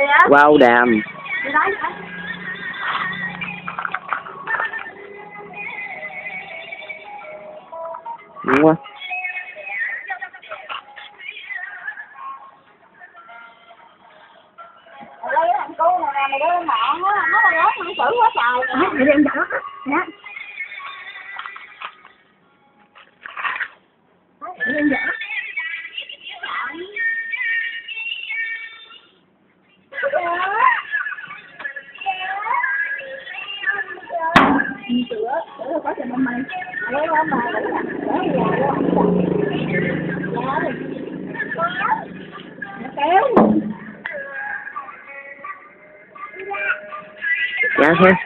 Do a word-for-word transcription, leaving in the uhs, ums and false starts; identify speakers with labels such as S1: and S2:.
S1: Wow đàm. Đúng quá.
S2: Đây thằng cô này nè, mày đưa lên mạng á, nó là lớn xử quá trời. Mày đem dẫn á. Dạ. Đem dẫn. Sữa, sữa là có cho mày. Lấy không mà để nè, để dài luôn. Dạ. Kéo.
S1: Dạ thôi.